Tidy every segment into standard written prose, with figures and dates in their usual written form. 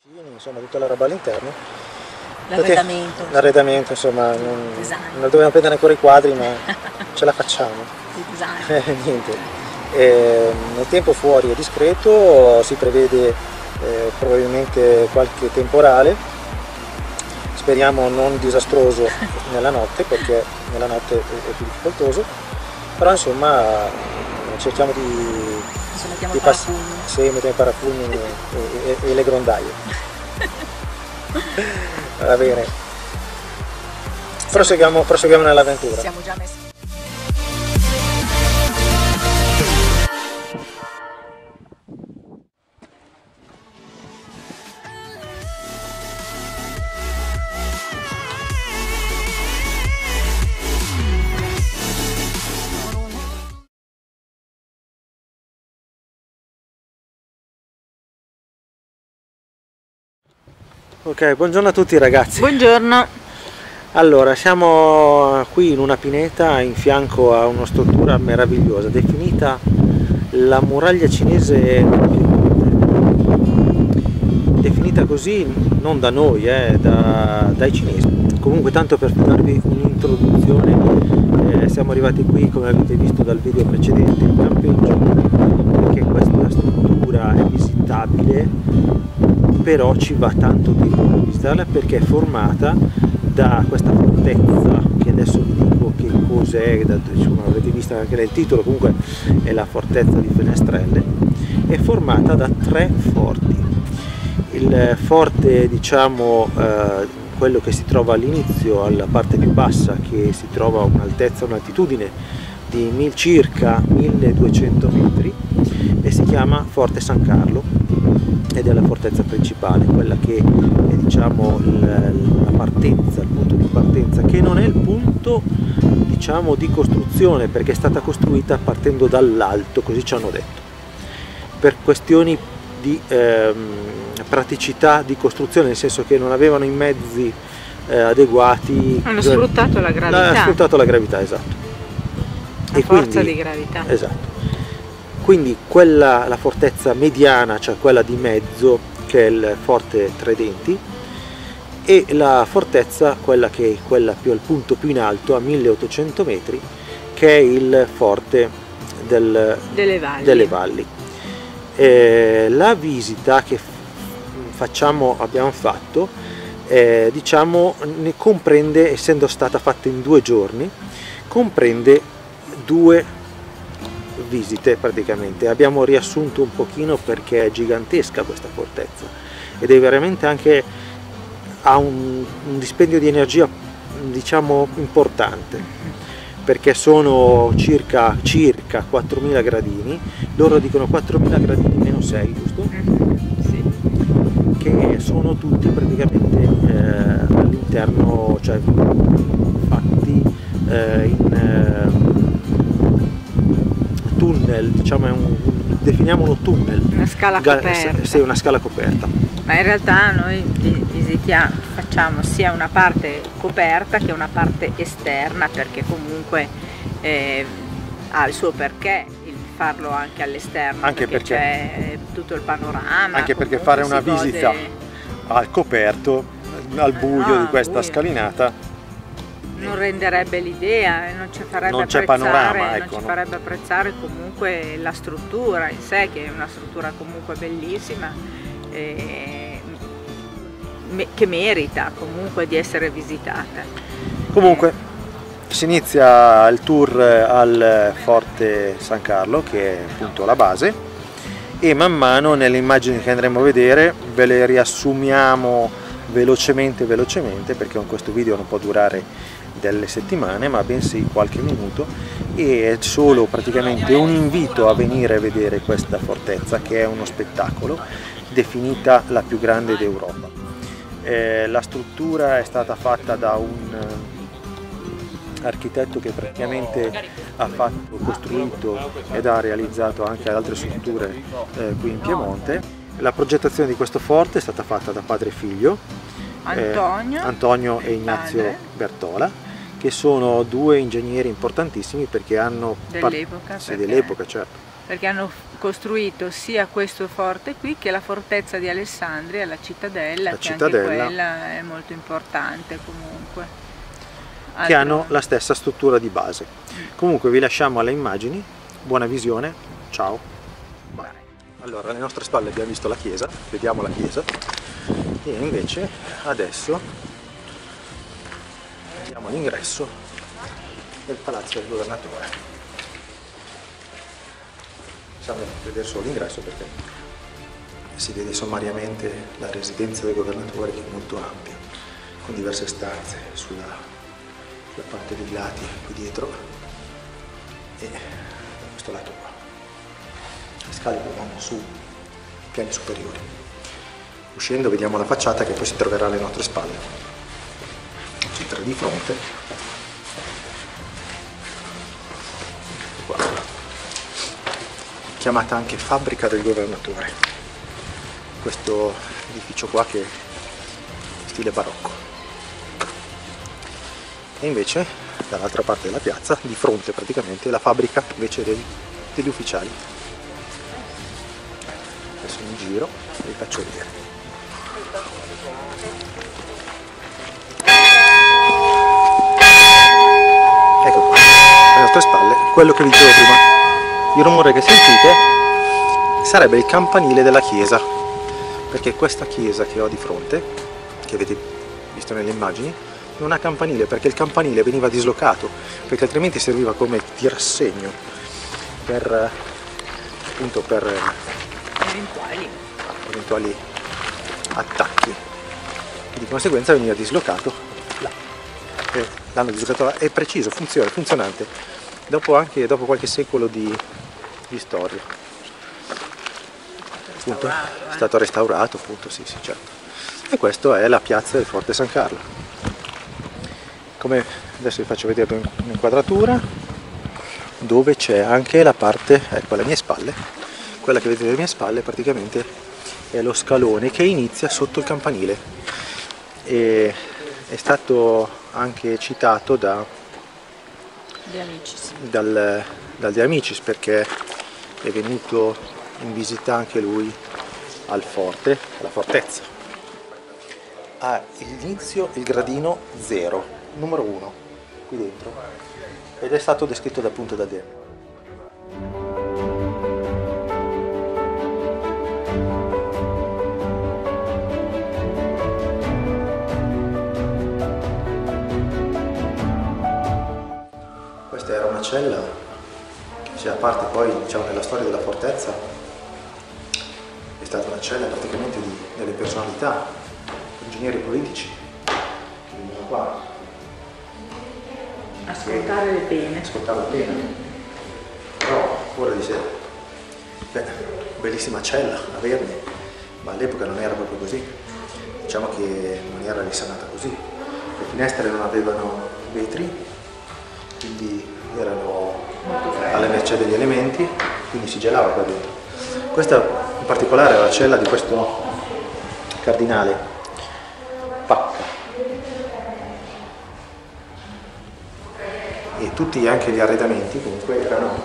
Insomma, tutta la roba all'interno. L'arredamento insomma, non dobbiamo prendere ancora i quadri, ma ce la facciamo. Niente. Nel tempo fuori è discreto, si prevede probabilmente qualche temporale, speriamo non disastroso nella notte, perché nella notte è più difficoltoso, però insomma cerchiamo di mettiamo i parafulmini e le grondaie. Va bene, proseguiamo nell'avventura. Siamo già messi. Ok, buongiorno a tutti ragazzi. Buongiorno. Allora, siamo qui in una pineta in fianco a una struttura meravigliosa, definita la muraglia cinese, definita così non da noi, dai cinesi. Comunque, tanto per darvi un'introduzione, siamo arrivati qui, come avete visto dal video precedente, in campeggio, perché questa struttura è visitabile, però ci va tanto tempo per visitarla, perché è formata da questa fortezza, che adesso vi dico che cos'è, avrete visto anche nel titolo, comunque è la fortezza di Fenestrelle, è formata da 3 forti. Il forte, diciamo, quello che si trova all'inizio, alla parte più bassa, che si trova a un'altitudine di circa 1200 metri, e si chiama Forte San Carlo, ed è la fortezza principale, quella che è, diciamo, la partenza, il punto di partenza, che non è il punto, diciamo, di costruzione, perché è stata costruita partendo dall'alto, così ci hanno detto, per questioni di praticità di costruzione, nel senso che non avevano i mezzi adeguati. Hanno sfruttato la gravità. Ha sfruttato la gravità, esatto. La forza di gravità. Esatto. Quindi la fortezza mediana, cioè quella di mezzo, che è il Forte Tredenti, e la fortezza, quella che è quella più al punto più in alto, a 1800 metri, che è il Forte delle Valli. La visita che abbiamo fatto, diciamo, ne comprende, essendo stata fatta in 2 giorni, comprende 2 visite praticamente. Abbiamo riassunto un pochino perché è gigantesca questa fortezza, ed è veramente anche, ha un dispendio di energia, diciamo, importante, perché sono circa 4000 gradini, loro dicono 4000 gradini meno 6, giusto? Sì. Che sono tutti praticamente all'interno, cioè fatti in tunnel, diciamo, definiamolo tunnel. Una scala coperta. Sì, una scala coperta. Ma in realtà noi facciamo sia una parte coperta che una parte esterna, perché comunque ha il suo perché il farlo anche all'esterno, anche perché c'è tutto il panorama. Anche perché fare una visita al coperto, al buio di questa scalinata, non renderebbe l'idea, non ci farebbe farebbe apprezzare comunque la struttura in sé, che è una struttura comunque bellissima, che merita comunque di essere visitata. Comunque si inizia il tour al Forte San Carlo, che è appunto la base, e man mano nelle immagini che andremo a vedere ve le riassumiamo velocemente, perché con questo video non può durare delle settimane, ma bensì qualche minuto, e è solo praticamente un invito a venire a vedere questa fortezza, che è uno spettacolo, definita la più grande d'Europa. La struttura è stata fatta da un architetto che praticamente ha costruito ed ha realizzato anche altre strutture qui in Piemonte. La progettazione di questo forte è stata fatta da padre e figlio, Antonio e Ignazio Bertola, che sono 2 ingegneri importantissimi, perché hanno dell'epoca, dell'epoca, certo, perché hanno costruito sia questo forte qui che la fortezza di Alessandria, la cittadella, che anche quella è molto importante comunque. Che hanno la stessa struttura di base. Comunque vi lasciamo alle immagini, buona visione, ciao. Allora, alle nostre spalle abbiamo visto la chiesa, vediamo la chiesa, e invece adesso vediamo l'ingresso del palazzo del governatore. Possiamo vedere solo l'ingresso perché si vede sommariamente la residenza del governatore, che è molto ampia, con diverse stanze sulla parte dei lati qui dietro e da questo lato qua. Le scale che vanno su piani superiori. Uscendo vediamo la facciata che poi si troverà alle nostre spalle. Ci entra di fronte. Qua. Chiamata anche fabbrica del governatore. Questo edificio qua che è stile barocco. E invece dall'altra parte della piazza, di fronte praticamente, la fabbrica invece degli ufficiali. Adesso mi giro e vi faccio vedere. Ecco qua, alle nostre spalle, quello che vi dicevo prima, il rumore che sentite sarebbe il campanile della chiesa, perché questa chiesa che ho di fronte, che avete visto nelle immagini, non ha campanile, perché il campanile veniva dislocato, perché altrimenti serviva come tirassegno per appunto per eventuali attacchi, e di conseguenza veniva dislocato là. L'hanno dislocato là, è preciso, funzionante dopo qualche secolo di storia, appunto, è stato restaurato, appunto, sì certo. E questa è la piazza del Forte San Carlo. Come adesso vi faccio vedere un'inquadratura dove c'è anche la parte, ecco alle mie spalle, quella che vedete alle mie spalle praticamente è lo scalone che inizia sotto il campanile, e è stato anche citato dal De Amicis, perché è venuto in visita anche lui al forte, alla fortezza. Ha all'inizio il gradino 0, numero 1, qui dentro, ed è stato descritto appunto da De. Questa era una cella che faceva parte poi, diciamo, nella storia della fortezza, è stata una cella praticamente delle personalità, ingegneri politici che venivano qua. Ascoltare le pene. Però ora dice, bellissima cella a Verne, ma all'epoca non era proprio così. Diciamo che non era risanata così. Le finestre non avevano vetri, quindi erano alle mercé degli elementi, quindi si gelava qua dentro. Questa in particolare è la cella di questo cardinale Pacca. E tutti anche gli arredamenti comunque erano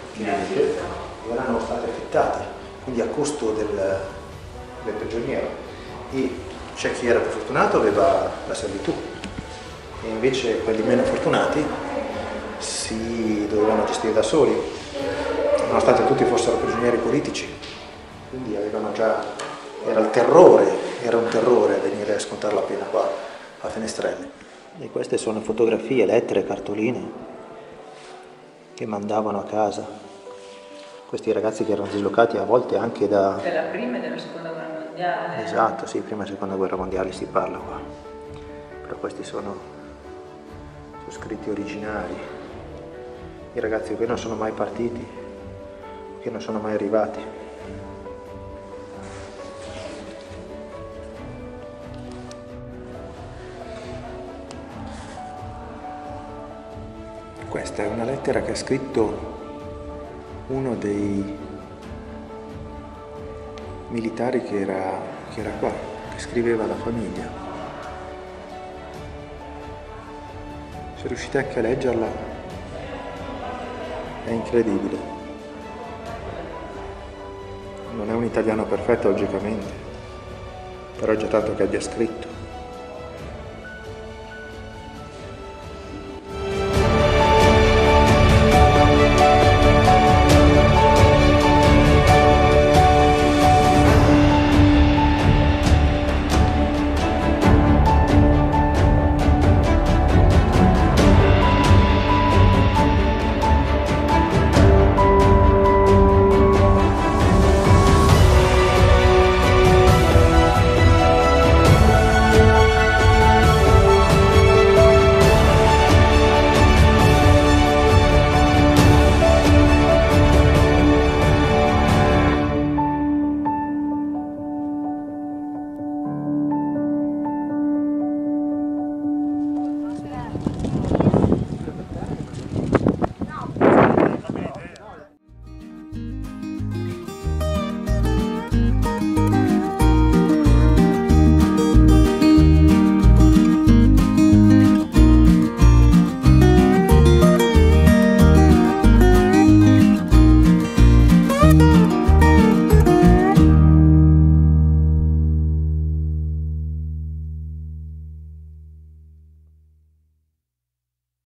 stati affittati, quindi a costo del prigioniero, e c'è chi era più fortunato aveva la servitù, e invece quelli meno fortunati si dovevano gestire da soli, nonostante tutti fossero prigionieri politici, quindi avevano già, era un terrore venire a scontare la pena qua a Fenestrelle. E queste sono fotografie, lettere, cartoline che mandavano a casa questi ragazzi che erano dislocati a volte anche da... Della prima e della seconda guerra mondiale. Esatto, sì, prima e seconda guerra mondiale si parla qua. Però questi sono scritti originali. I ragazzi che non sono mai partiti, che non sono mai arrivati. Questa è una lettera che ha scritto uno dei militari che era qua, che scriveva alla famiglia. Se riuscite anche a leggerla, è incredibile. Non è un italiano perfetto, logicamente, però è già tanto che abbia scritto.